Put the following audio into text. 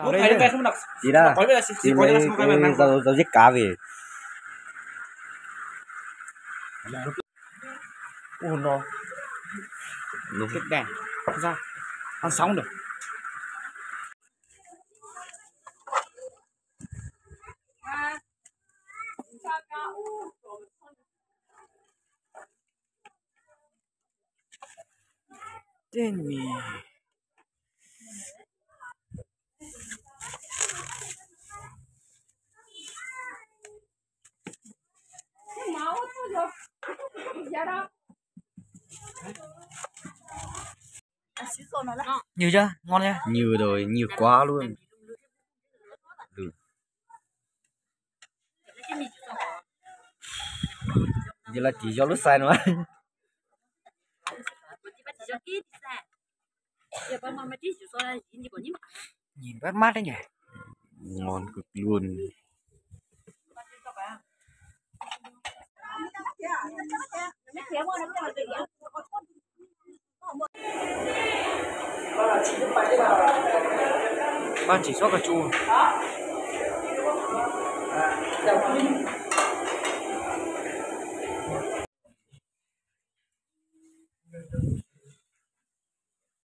Mua thấy về không đọc. Chị đó. Có về là Chị lấy cái dao giết cá về. Ủa nó. Đúng. Cái đèn. Sao? Ăn sống được. Tên mì. Nhiều chưa? Ngon chưa? Nhiều rồi, nhiều quá luôn. Ừ. Vậy là chỉ cho lúc sai nữa. Nhìn bắt mắt đấy nhỉ. Ngon cực luôn. Ba chỉ xóa cà chua.